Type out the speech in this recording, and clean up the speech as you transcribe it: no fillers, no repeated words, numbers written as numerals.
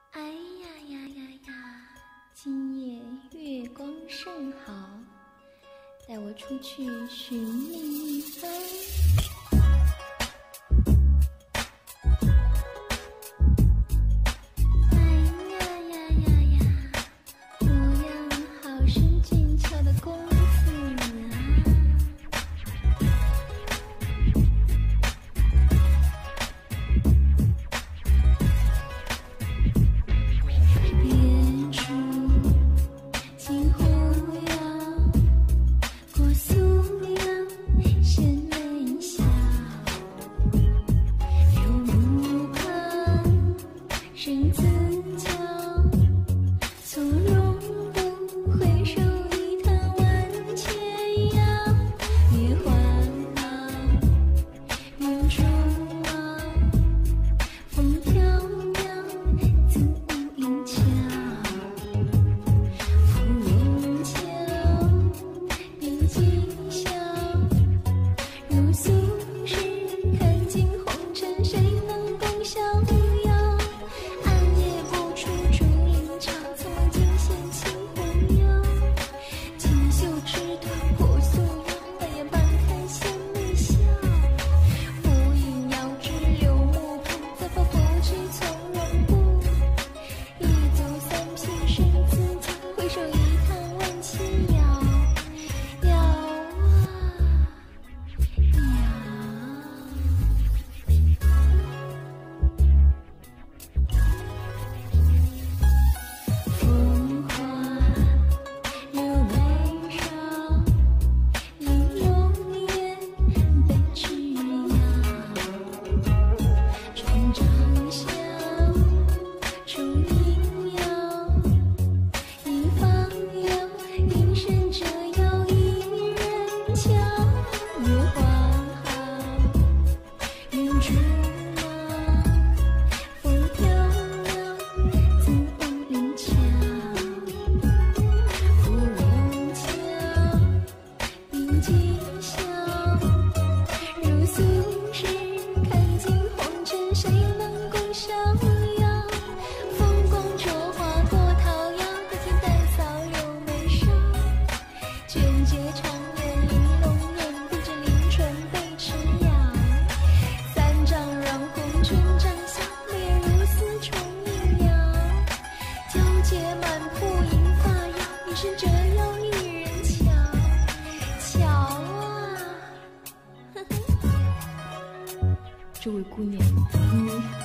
哎呀呀呀呀！今夜月光甚好，带我出去寻觅一番。哎呀呀呀呀！模样好生俊俏的公子啊！身自骄，从容不回首，一叹万千遥。月环好，云中望，风飘渺，自无影桥。芙蓉桥，并今宵，如素时看尽红尘，谁能共逍遥？这位姑娘，你